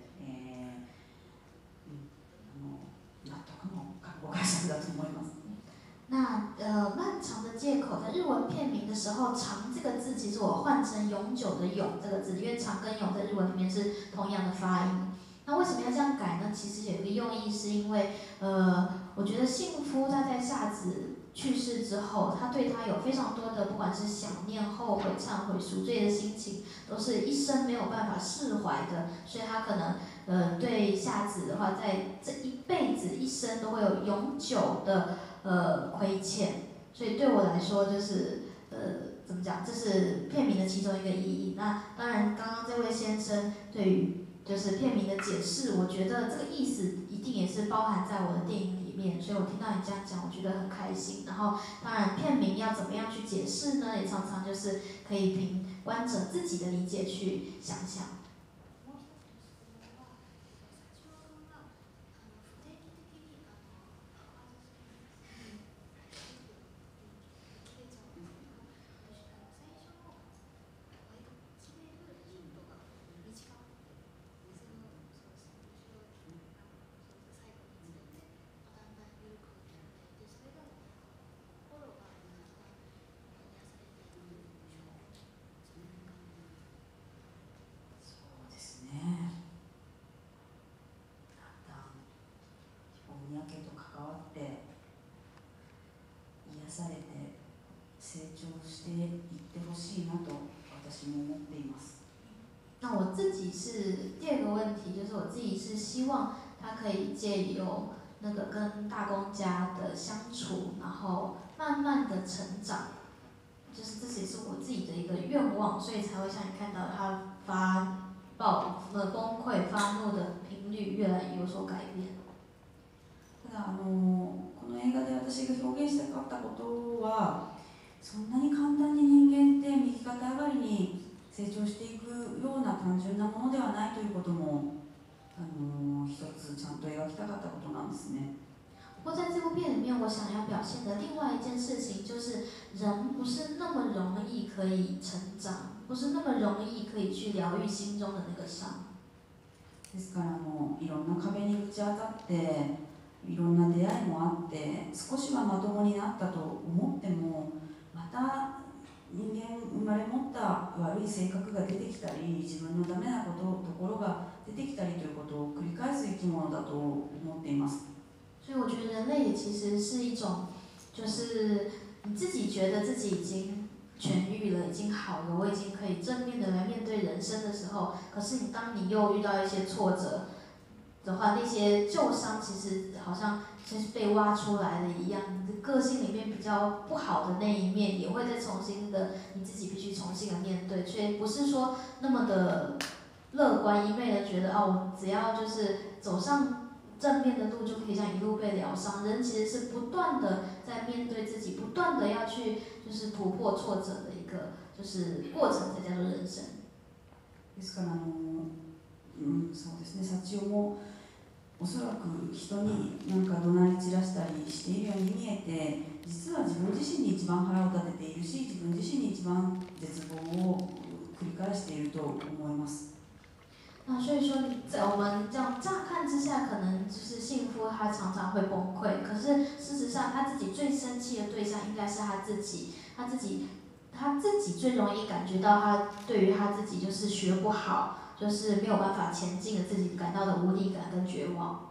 納得のご解釈だと思います。 那漫长的借口在日文片名的时候，长这个字其实我换成永久的永这个字，因为长跟永在日文里面是同样的发音。那为什么要这样改呢？其实有一个用意，是因为我觉得幸福他在夏子去世之后，他对他有非常多的不管是想念、后悔、忏悔、赎罪的心情，都是一生没有办法释怀的，所以他可能对夏子的话，在这一辈子一生都会有永久的亏欠，所以对我来说就是怎么讲，这是片名的其中一个意义。那当然，刚刚这位先生对于就是片名的解释，我觉得这个意思一定也是包含在我的电影里面，所以我听到你这样讲，我觉得很开心。然后，当然片名要怎么样去解释呢？也常常就是可以凭观者自己的理解去想象。 て癒されて成長していってほしいなと私も思っています。 那我自己是第二个问题，就是我自己是希望他可以借由那个跟大公家的相处，然后慢慢的成长，就是这也是我自己的一个愿望，所以才会像你看到他崩溃、发怒的频率越来越有所改变。 ただこの映画で私が表現したかったことは、そんなに簡単に人間って右肩上がりに成長していくような単純なものではないということも一つちゃんと描きたかったことなんですね。 不过在这部片里面，我想要表现的另外一件事情，就是人不是那么容易可以成长，不是那么容易可以去疗愈心中的那个伤。 ですからいろんな壁にぶち当たっていろんな出会いもあって少しはまともになったと思っても、また人間生まれ持った悪い性格が出てきたり、自分のダメなところが出てきたりということを繰り返す生き物だと思っています。 所以我觉得人类也其实是一种，就是你自己觉得自己已经痊愈了，已经好了，我已经可以正面的来面对人生的时候，可是当你又遇到一些挫折的话，那些旧伤其实好像就是被挖出来的一样，你的个性里面比较不好的那一面也会再重新的，你自己必须重新的面对，所以不是说那么的乐观一昧的觉得我只要就是走上正面的路就可以这样一路被疗伤。人其实是不断的在面对自己，不断的要去就是突破挫折的一个就是过程，才叫做人生。 ですからそうですね、幸男もおそらく人になんか怒鳴り散らしたりしているように見えて、実は自分自身に一番腹を立てているし、自分自身に一番絶望を繰り返していると思います。 那所以说，在我们这样乍看之下，可能就是幸福他常常会崩溃，可是事实上他自己最生气的对象应该是他自己，他自己最容易感觉到他对于他自己就是学不好，就是没有办法前进的自己感到的无力感跟绝望。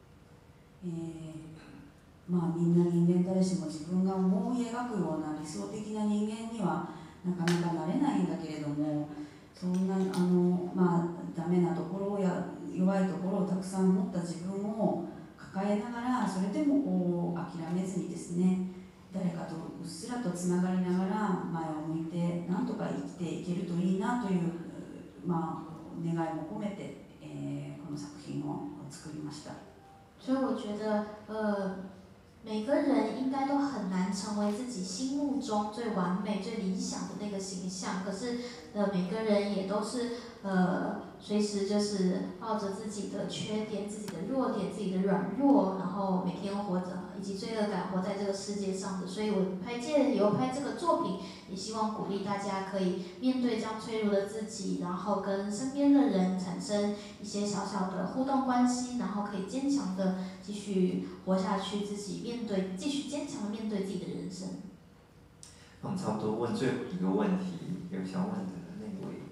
みんな人間誰しも自分が思い描くような理想的な人間にはなかなかなれないんだけれども、そんなダメなところや弱いところをたくさん持った自分を抱えながら、それでも諦めずにですね、誰かとうっすらとつながりながら前を向いてなんとか生きていけるといいなという、願いも込めて、この作品を作りました。 所以我觉得，每个人应该都很难成为自己心目中最完美、最理想的那个形象。可是，每个人也都是随时就是抱着自己的缺点、自己的弱点、自己的软弱，然后每天活着，以及罪恶感活在这个世界上的。所以我拍这个作品，也希望鼓励大家可以面对这样脆弱的自己，然后跟身边的人产生一些小小的互动关系，然后可以坚强的继续活下去，继续坚强的面对自己的人生。 那我们差不多问最后一个问题，有想问的那位。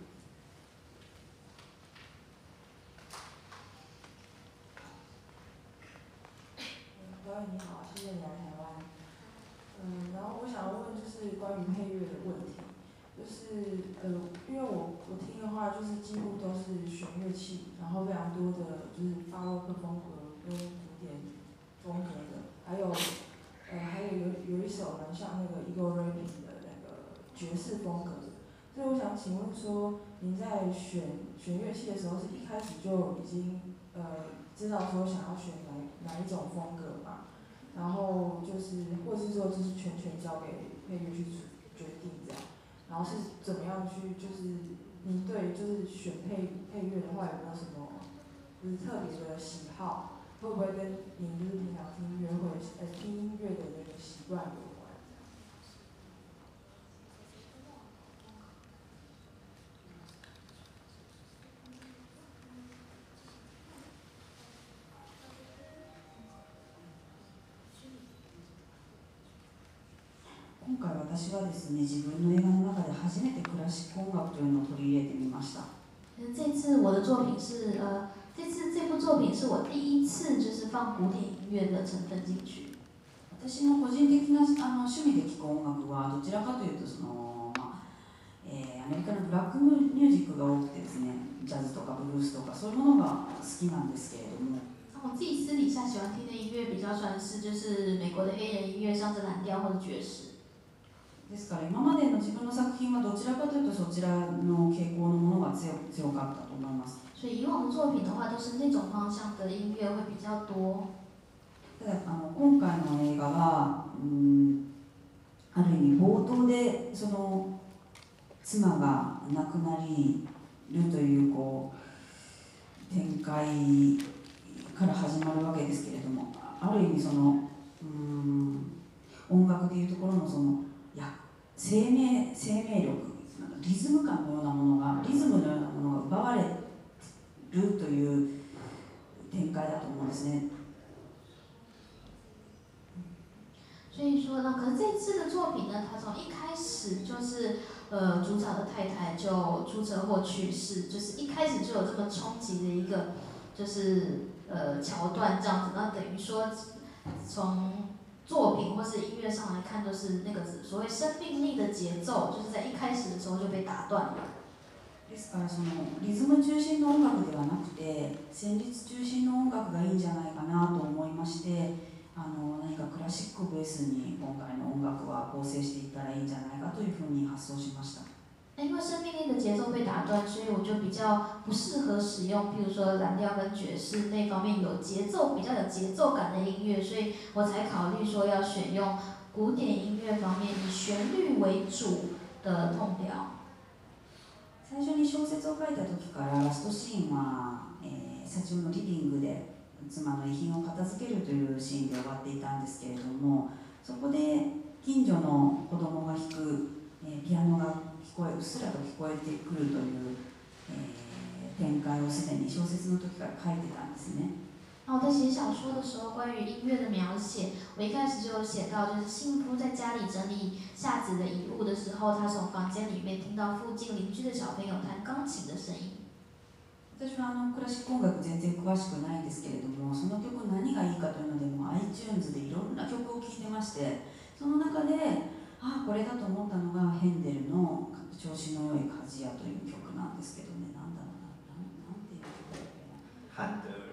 导演你好，谢谢你来台湾。然后我想问就是关于配乐的问题，就是因为我听的话就是几乎都是弦乐器，然后非常多的就是巴洛克风格跟古典风格的，还有一首蛮像那个 Igor Levin 的那个爵士风格的，所以我想请问说，您在选乐器的时候是一开始就已经知道说想要选哪一种风格嘛？然后或是说就是全交给配乐去决定这样，然后是怎么样去您对选配乐的话有没有什么特别的喜好？会不会跟您平常听音乐的那个习惯有关？ 今回私はですね、自分の映画の中で初めてクラシック音楽というのを取り入れてみました。 这次我的作品是这部作品是我第一次就是放古典音乐的成分进去。 私の個人的な趣味で聴く音楽はどちらかというとアメリカのブラックミュージックが多くてですね、ジャズとかブルースとかそういうものが好きなんですけれども。 我自己私底下喜欢听的音乐比较算是就是美国的黑人音乐，像是蓝调或者爵士。 ですから今までの自分の作品はどちらかというとそちらの傾向のものが強かったと思います。 所以以往的作品的话，都是那种方向的音乐会比较多。 ただ今回の映画は、ある意味冒頭でその妻が亡くなりるという展開から始まるわけですけれども、ある意味その音楽でいうところのその生命力、リズム感のようなものが、リズムのようなものが奪われるという展開だと思うんですね。 所以说呢，可是这次的作品呢，它从一开始就是主角的太太就出车祸去世，就是一开始就有这么冲击的一个就是桥段这样子，那等于说从作品或是音乐上来看，就是那个所谓生命力的节奏，就是在一开始的时候就被打断了。 ですからそのリズム中心の音楽ではなくて旋律中心の音楽がいいんじゃないかなと思いまして、何かクラシックをベースに今回の音楽は構成していったらいいんじゃないかというふうに発想しました。 因为生命力的节奏被打断，所以我就比较不适合使用，譬如说蓝调跟爵士那方面有节奏、比较有节奏感的音乐，所以我才考虑说要选用古典音乐方面以旋律为主的痛调。 最初に小説を書いた時からラストシーンは、社長のリビングで妻の遺品を片付けるというシーンで終わっていたんですけれども、そこで近所の子供が弾く、ピアノがうっすらと聞こえてくるという、展開をすでに小説の時から書いてたんですね。 然后我在写小说的时候，关于音乐的描写，我一开始就有写到，就是幸福在家里整理夏子的遗物的时候，他从房间里面听到附近邻居的小朋友弹钢琴的声音。 私はクラシック音楽全然詳しくないんですけれども、その曲何がいいかというのでも iTunes でいろんな曲を聴いてまして、その中でこれだと思ったのがヘンデルの「調子の良い鍛冶屋」という曲なんですけどね、なんだろうな、なんていう曲だっけな。 汉德尔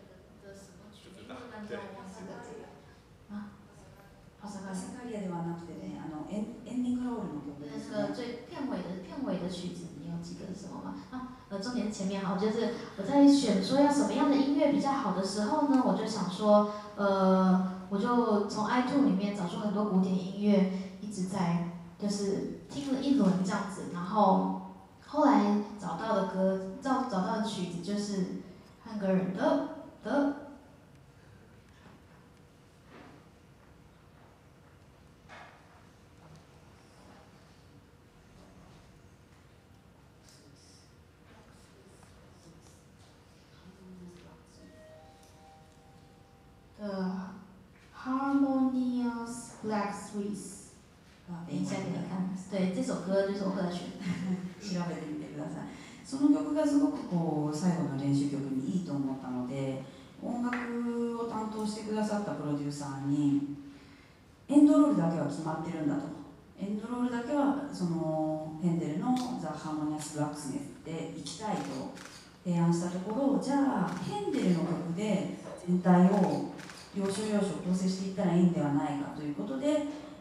パサカリアではなくてね、エンディングロールの曲ですね。 那个最片尾的曲子，你有记得是什么吗？重点是前面好，就是我在选说要什么样的音乐比较好的时候呢，我就想说，我就从 iTunes 里面找出很多古典音乐，一直在就是听了一轮这样子，然后后来找到的歌，找到的曲子就是汉格尔的。Harmonious Black Swiss， 等一下给你看。对，这首歌就是我后来选的。 調べてみてください。その曲がすごく最後の練習曲にいいと思ったので、音楽を担当してくださったプロデューサーにエンドロールだけは決まってるんだと。エンドロールだけはそのヘンデルの「ザ・ハーモニアス・ブラックスミス」で行きたいと提案したところ、じゃあヘンデルの曲で全体を要所要所構成していったらいいんではないかということで、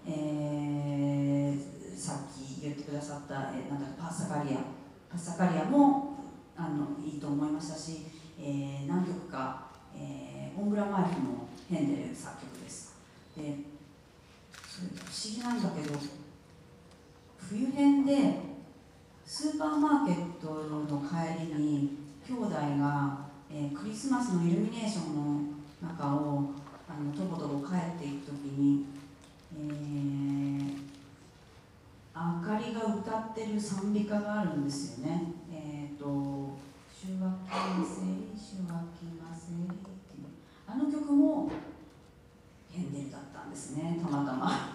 さっき言ってくださった、パッサカリアもいいと思いましたし、何曲か、オングラマイフのヘンデル作曲です。でそれ不思議なんだけど、冬編でスーパーマーケットの帰りに兄弟が、クリスマスのイルミネーションの中をとぼとぼ帰っていくときに、あかりが歌ってる賛美歌があるんですよね。主は来ませり、主は来ませりっていうあの曲もヘンデルだったんですね、たまたま。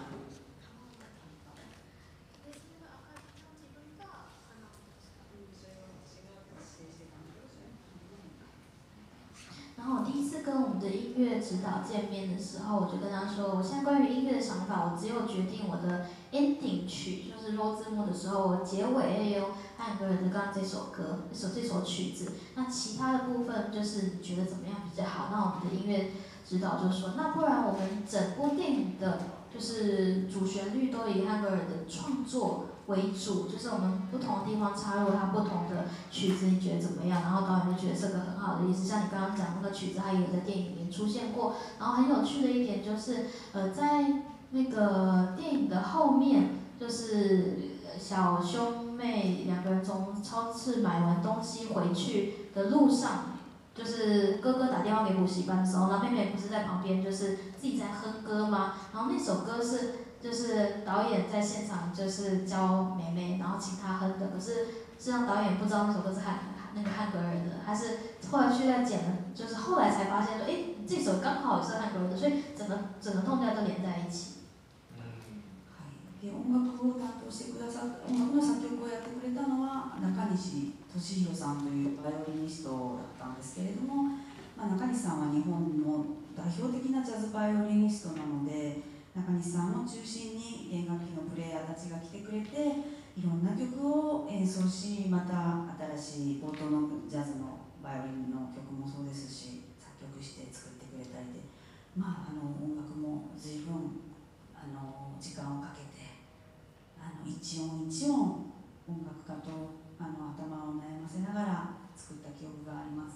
然后我第一次跟我们的音乐指导见面的时候，我就跟他说，我现在关于音乐的想法，我只有决定我的 ending 曲，就是落字幕的时候，我结尾要用汉格尔的刚刚这首歌，这首曲子。那其他的部分就是你觉得怎么样比较好？那我们的音乐指导就说，那不然我们整部电影的，就是主旋律都以汉格尔的创作为主，就是我们不同的地方插入它不同的曲子，你觉得怎么样？然后导演就觉得是个很好的意思，像你刚刚讲那个曲子，它也有在电影里面出现过。然后很有趣的一点就是，在那个电影的后面，就是小兄妹两个人从超市买完东西回去的路上。就是哥哥打电话给补习班的时候，然后妹妹不是在旁边，就是自己在哼歌吗？然后那首歌是就是导演在现场就是教妹妹，然后请她哼的，可是事实上导演不知道那首歌是那个汉格尔的，他是后来去在剪了，就是后来才发现说，哎，这首刚好也是汉格尔的，所以整个痛调都连在一起。 で音楽を担当してくださった音楽の作曲をやってくれたのは中西俊弘さんというバイオリニストだったんですけれども、中西さんは日本の代表的なジャズバイオリニストなので、中西さんを中心に弦楽器のプレイヤーたちが来てくれて、いろんな曲を演奏し、また新しい冒頭のジャズのバイオリンの曲もそうですし、作曲して作ってくれたりで、音楽も随分時間をかけて一音一音音楽家と頭を悩ませながら作った記憶があります。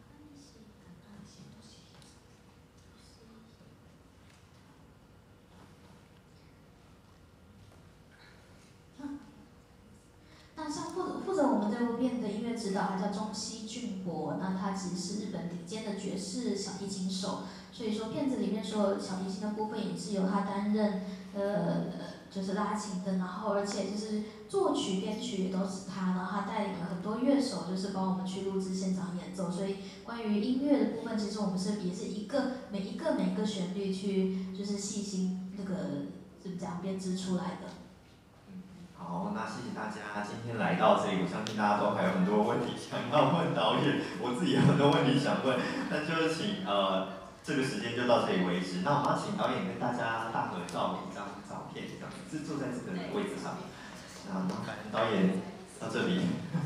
那像负责我们这部片的音乐指导，他叫中西俊博，那他其实是日本顶尖的爵士小提琴手，所以说片子里面所有小提琴的部分也是由他担任，就是拉琴的，然后而且就是作曲编曲也都是他，然后他带领了很多乐手，就是帮我们去录制现场演奏，所以关于音乐的部分，其实我们也是每一个旋律去就是细心那个怎么讲编织出来的。 好，那谢谢大家今天来到这里，我相信大家都还有很多问题想要问导演，我自己有很多问题想问，那就请这个时间就到这里为止。那我们要请导演跟大家大合照一张照片，这样是坐在这个位置上。那麻烦导演到这里。